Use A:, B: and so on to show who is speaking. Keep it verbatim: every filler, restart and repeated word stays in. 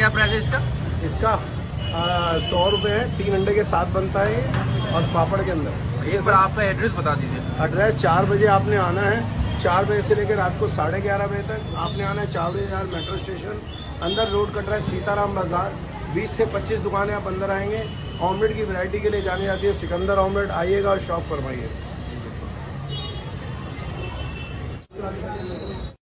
A: क्या प्राइस है इसका?
B: इसका सौ रुपये है, तीन अंडे के साथ बनता है ये, और पापड़ के अंदर।
A: एक बार आपका एड्रेस बता दीजिए।
B: एड्रेस चार बजे आपने आना है, चार बजे से लेकर रात को साढ़े ग्यारह बजे तक आपने आना है। चार बजे मेट्रो स्टेशन अंदर रोड कट रहा है, सीताराम बाजार। बीस से पच्चीस दुकानें आप अंदर आएंगे। ऑमलेट की वैरायटी के लिए जानी जाती है सिकंदर ऑमलेट। आइएगा और शॉप फरमाइए।